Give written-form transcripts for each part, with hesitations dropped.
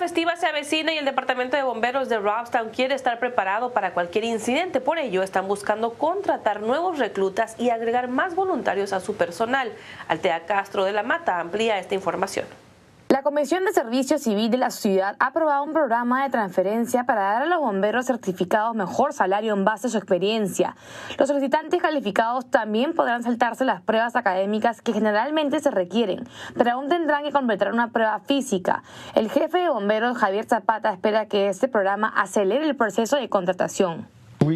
festiva se avecina y el Departamento de Bomberos de Robstown quiere estar preparado para cualquier incidente. Por ello, están buscando contratar nuevos reclutas y agregar más voluntarios a su personal. Altea Castro de la Mata amplía esta información. La Comisión de Servicio Civil de la ciudad ha aprobado un programa de transferencia para dar a los bomberos certificados mejor salario en base a su experiencia. Los solicitantes calificados también podrán saltarse las pruebas académicas que generalmente se requieren, pero aún tendrán que completar una prueba física. El jefe de bomberos, Javier Zapata, espera que este programa acelere el proceso de contratación.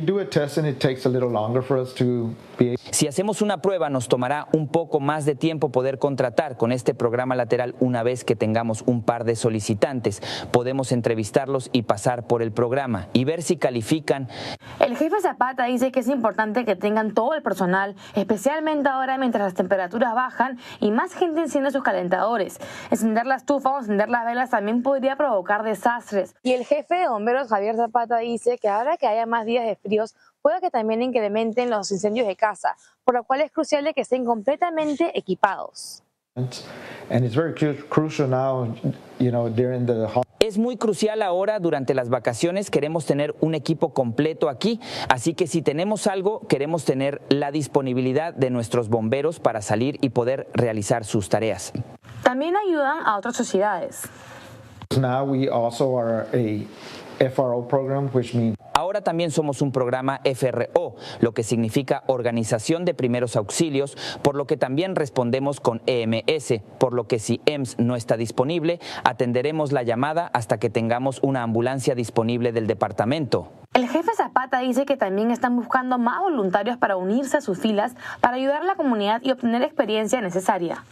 Si hacemos una prueba, nos tomará un poco más de tiempo poder contratar con este programa lateral. Una vez que tengamos un par de solicitantes, podemos entrevistarlos y pasar por el programa y ver si califican. El jefe Zapata dice que es importante que tengan todo el personal, especialmente ahora mientras las temperaturas bajan y más gente enciende sus calentadores. Encender la estufa o encender las velas también podría provocar desastres. Y el jefe de bomberos, Javier Zapata, dice que ahora que haya más días de fríos, puede que también incrementen los incendios de casa, por lo cual es crucial de que estén completamente equipados. Es muy crucial ahora durante las vacaciones, queremos tener un equipo completo aquí, así que si tenemos algo, queremos tener la disponibilidad de nuestros bomberos para salir y poder realizar sus tareas. También ayudan a otras sociedades. Ahora también somos un programa FRO, lo que significa Organización de Primeros Auxilios, por lo que también respondemos con EMS, por lo que si EMS no está disponible, atenderemos la llamada hasta que tengamos una ambulancia disponible del departamento. El jefe Zapata dice que también están buscando más voluntarios para unirse a sus filas para ayudar a la comunidad y obtener experiencia necesaria.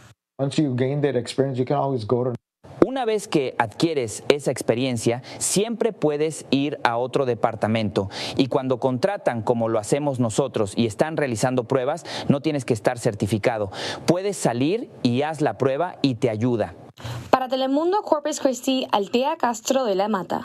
Una vez que adquieres esa experiencia, siempre puedes ir a otro departamento y cuando contratan como lo hacemos nosotros y están realizando pruebas, no tienes que estar certificado. Puedes salir y haz la prueba y te ayuda. Para Telemundo, Corpus Christi, Altea Castro de la Mata.